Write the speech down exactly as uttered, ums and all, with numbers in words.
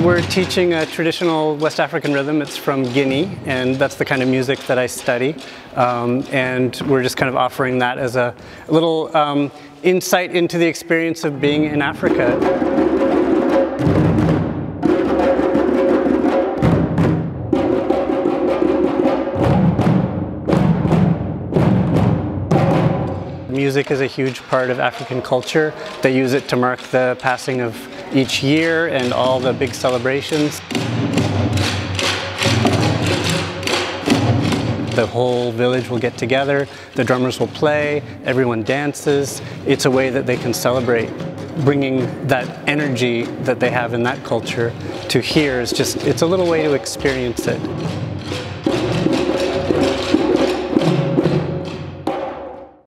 We're teaching a traditional West African rhythm. It's from Guinea, and that's the kind of music that I study. Um, and we're just kind of offering that as a little um, insight into the experience of being in Africa. Music is a huge part of African culture. They use it to mark the passing of each year and all the big celebrations. The whole village will get together, the drummers will play, everyone dances. It's a way that they can celebrate. Bringing that energy that they have in that culture to here is just, it's a little way to experience it.